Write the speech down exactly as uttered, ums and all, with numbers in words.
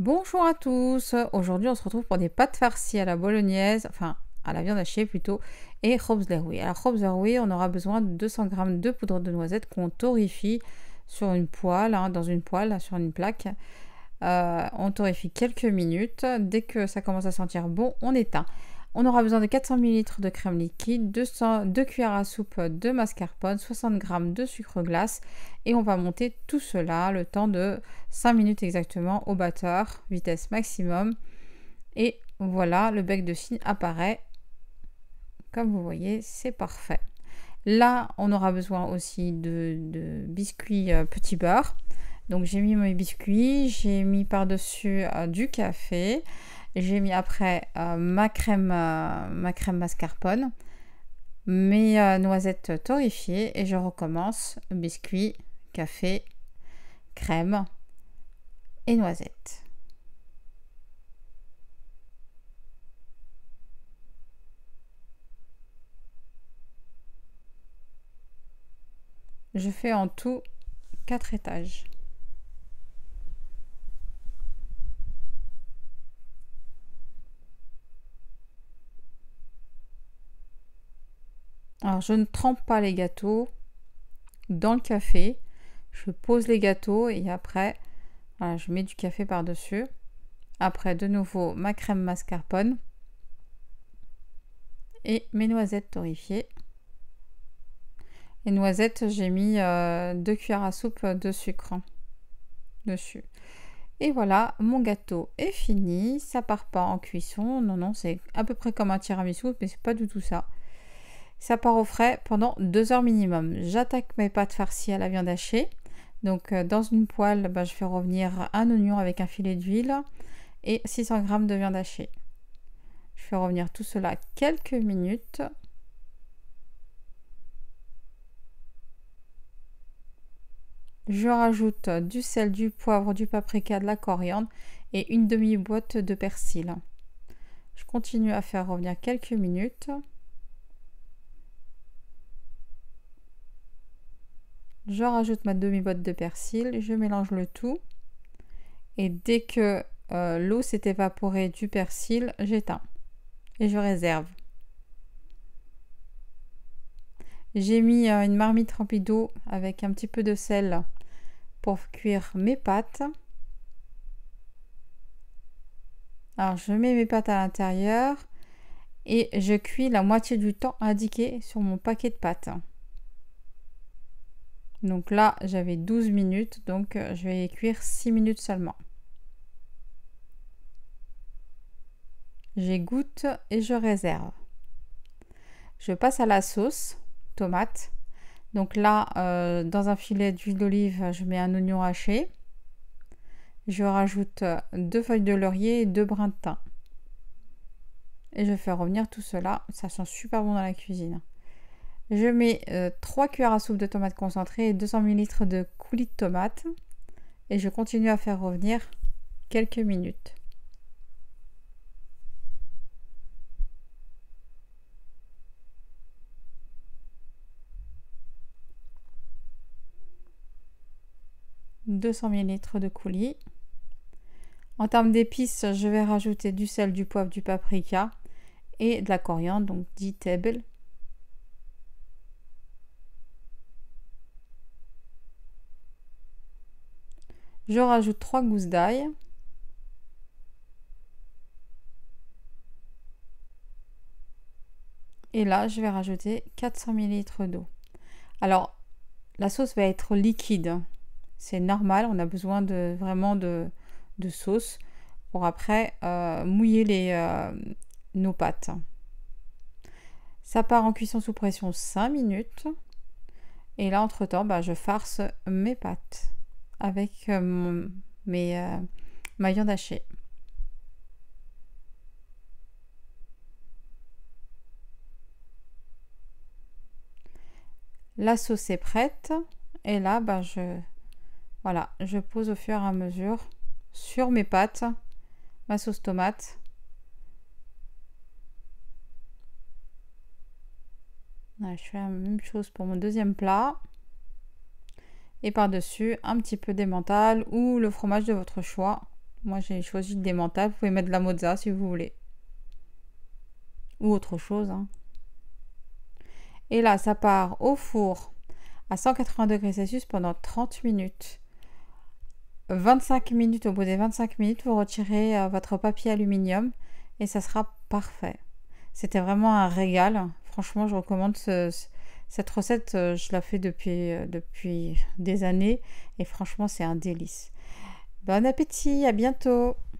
Bonjour à tous, aujourd'hui on se retrouve pour des pâtes farcies à la bolognaise, enfin à la viande hachée plutôt, et khobz-lerwi. Alors khobz-lerwi, on aura besoin de deux cents grammes de poudre de noisette qu'on torréfie sur une poêle, hein, dans une poêle, sur une plaque. Euh, on torréfie quelques minutes, dès que ça commence à sentir bon, on éteint. On aura besoin de quatre cents millilitres de crème liquide, deux cents, deux cuillères à soupe de mascarpone, soixante grammes de sucre glace et on va monter tout cela le temps de cinq minutes exactement au batteur, vitesse maximum. Et voilà, le bec de cygne apparaît. Comme vous voyez, c'est parfait. Là, on aura besoin aussi de, de biscuits euh, petit beurre. Donc j'ai mis mes biscuits, j'ai mis par-dessus euh, du café. J'ai mis après euh, ma, crème, euh, ma crème mascarpone, mes euh, noisettes torréfiées et je recommence biscuits, café, crème et noisettes. Je fais en tout quatre étages. Alors je ne trempe pas les gâteaux dans le café. Je pose les gâteaux et après, voilà, je mets du café par-dessus. Après, de nouveau, ma crème mascarpone et mes noisettes torréfiées. Les noisettes, j'ai mis euh, deux cuillères à soupe de sucre dessus. Et voilà, mon gâteau est fini. Ça part pas en cuisson. Non, non, c'est à peu près comme un tiramisu, mais c'est pas du tout ça. Ça part au frais pendant deux heures minimum. J'attaque mes pâtes farcies à la viande hachée. Donc euh, dans une poêle, bah, je fais revenir un oignon avec un filet d'huile et six cents grammes de viande hachée. Je fais revenir tout cela quelques minutes. Je rajoute du sel, du poivre, du paprika, de la coriandre et une demi-boîte de persil. Je continue à faire revenir quelques minutes. Je rajoute ma demi-boîte de persil, je mélange le tout. Et dès que euh, l'eau s'est évaporée du persil, j'éteins et je réserve. J'ai mis euh, une marmite remplie d'eau avec un petit peu de sel pour cuire mes pâtes. Alors je mets mes pâtes à l'intérieur et je cuis la moitié du temps indiqué sur mon paquet de pâtes. Donc là j'avais douze minutes, donc je vais cuire six minutes seulement. J'égoutte et je réserve. Je passe à la sauce tomate. Donc là, euh, dans un filet d'huile d'olive, je mets un oignon haché. Je rajoute deux feuilles de laurier et deux brins de thym. Et je fais revenir tout cela. Ça sent super bon dans la cuisine. Je mets euh, trois cuillères à soupe de tomates concentrées et deux cents millilitres de coulis de tomates. Et je continue à faire revenir quelques minutes. deux cents millilitres de coulis. En termes d'épices, je vais rajouter du sel, du poivre, du paprika et de la coriandre, donc dit table. Je rajoute trois gousses d'ail. Et là, je vais rajouter quatre cents millilitres d'eau. Alors, la sauce va être liquide. C'est normal, on a besoin de vraiment de, de sauce pour après euh, mouiller les, euh, nos pâtes. Ça part en cuisson sous pression cinq minutes. Et là, entre-temps, bah, je farce mes pâtes avec euh, mon, mes, euh, ma viande hachée. La sauce est prête. Et là, bah, je... Voilà, je pose au fur et à mesure sur mes pâtes ma sauce tomate. Voilà, je fais la même chose pour mon deuxième plat. Et par-dessus, un petit peu d'emmental ou le fromage de votre choix. Moi, j'ai choisi le démental. Vous pouvez mettre de la mozza si vous voulez. Ou autre chose, hein. Et là, ça part au four à cent quatre-vingts degrés Celsius pendant trente minutes. vingt-cinq minutes, au bout des vingt-cinq minutes, vous retirez euh, votre papier aluminium et ça sera parfait. C'était vraiment un régal. Franchement, je recommande ce, ce, cette recette. euh, Je la fais depuis, euh, depuis des années et franchement, c'est un délice. Bon appétit, à bientôt!